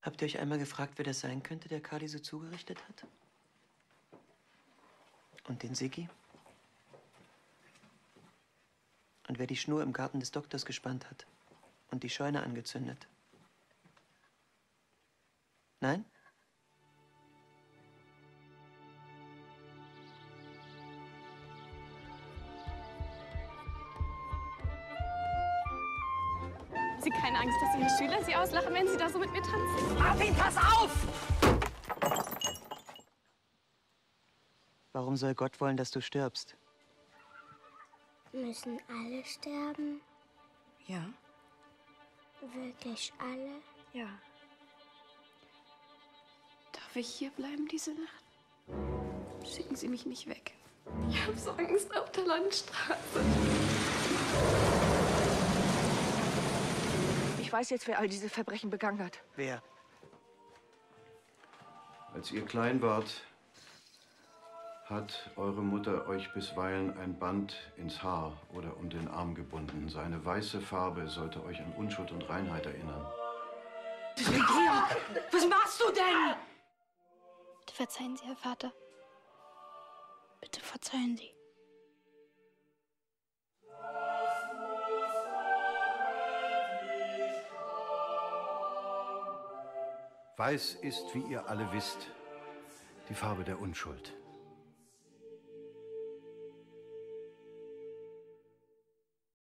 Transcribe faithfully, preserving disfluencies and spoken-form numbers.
Habt ihr euch einmal gefragt, wer das sein könnte, der Kali so zugerichtet hat? Und den Siggi? Und wer die Schnur im Garten des Doktors gespannt hat und die Scheune angezündet? Nein? Sie keine Angst, dass Ihre Schüler Sie auslachen, wenn Sie da so mit mir tanzen? Martin, pass auf! Warum soll Gott wollen, dass du stirbst? Müssen alle sterben? Ja. Wirklich alle? Ja. Darf ich hier bleiben diese Nacht? Schicken Sie mich nicht weg. Ich habe so Angst auf der Landstraße. Ich weiß jetzt, wer all diese Verbrechen begangen hat. Wer? Als ihr klein wart, hat eure Mutter euch bisweilen ein Band ins Haar oder um den Arm gebunden. Seine weiße Farbe sollte euch an Unschuld und Reinheit erinnern. Georg, was machst du denn? Bitte verzeihen Sie, Herr Vater. Bitte verzeihen Sie. Weiß ist, wie ihr alle wisst, die Farbe der Unschuld.